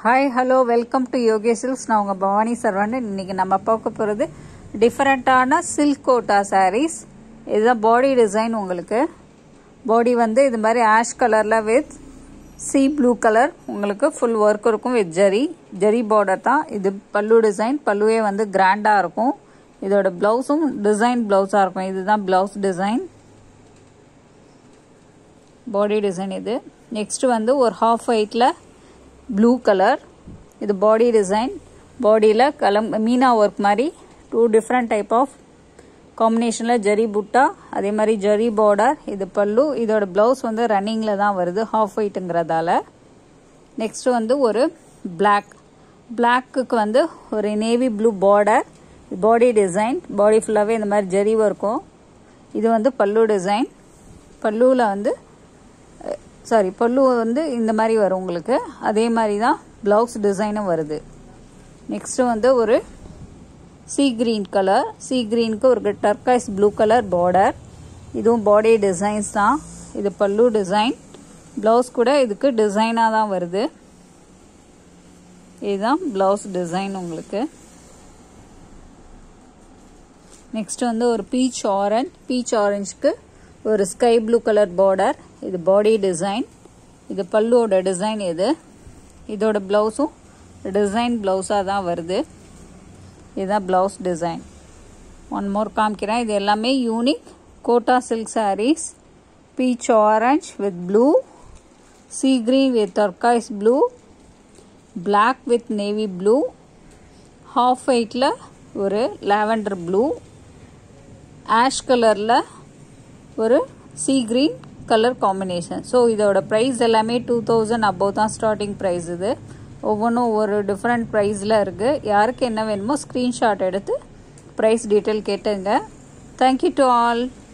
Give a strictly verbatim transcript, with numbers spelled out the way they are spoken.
Hi, hello, welcome to Yogi Silks. நான் உங்க பவானி சரவணன். இன்னைக்கு நம்ம பார்க்க போறது டிஃபரண்டான silk KOTA sarees. இதுதான் பாடி டிசைன். உங்களுக்கு பாடி வந்து இது மாதிரி ஆஷ் கலர்ல வித் sea blue கலர் உங்களுக்கு ஃபுல் ஒர்க் இருக்கும் வித் ஜரி ஜரி border தான். இது பல்லு டிசைன். பல்லுவே வந்து கிராண்டா இருக்கும். இதோட ப்ளவுஸும் டிசைன் ப்ளவுஸா இருக்கும். இதுதான் ப்ளவுஸ் டிசைன். பாடி டிசைன் இது. நெக்ஸ்ட் வந்து ஒரு half whiteல blue color. இது body design. bodyல கலம் மீனா work மாதிரி two different type of combinationல zari புட்டா அதே மாதிரி ஜரி border. இது பல்லு. இதோட blouse வந்து ரன்னிங்ல தான் வருது half whiteங்கறதால. நெக்ஸ்ட் வந்து ஒரு black blackக்கு வந்து ஒரு navy blue border. body design. body ஃபுல்லாவே இந்த மாதிரி ஜரி இருக்கும். இது வந்து பல்லு டிசைன். பல்லுல வந்து சாரி பல்லு வந்து இந்த மாதிரி வரும் உங்களுக்கு. அதே மாதிரி தான் ப்ளவுஸ் டிசைனும் வருது. நெக்ஸ்ட் வந்து ஒரு சீ கிரீன் கலர். சீ கிரீனுக்கு ஒரு டர்காய்ஸ் ப்ளூ கலர் பார்டர். இதுவும் பாடி டிசைன்ஸ் தான். இது பல்லு டிசைன். ப்ளவுஸ் கூட இதுக்கு டிசைனாக தான் வருது. இதுதான் ப்ளவுஸ் டிசைன் உங்களுக்கு. நெக்ஸ்ட் வந்து ஒரு பீச் ஆரஞ்ச். பீச் ஆரஞ்சுக்கு ஒரு ஸ்கை ப்ளூ கலர் பார்டர். இது பாடி டிசைன். இது பல்லுவோட டிசைன். இது இதோட பிளவுஸும் டிசைன் பிளவுஸா தான் வருது. இதுதான் பிளவுஸ் டிசைன். ஒன் மோர் காமிக்கிறேன். இது எல்லாமே unique Kota silk sarees. Peach orange with blue, sea green with turquoise blue, black with navy blue, half ஒயிட்ல ஒரு லாவெண்டர் ப்ளூ, ஆஷ் கலர்ல ஒரு sea green colour combination. So இதோட ப்ரைஸ் எல்லாமே டூ தௌசண்ட் அபோவ் தான் ஸ்டார்டிங் ப்ரைஸ். இது ஒவ்வொன்றும் ஒரு டிஃப்ரெண்ட் ப்ரைஸில் இருக்குது. யாருக்கு என்ன வேணுமோ ஸ்க்ரீன்ஷாட் எடுத்து ப்ரைஸ் டீட்டெயில் கேட்டுங்க. Thank you to all.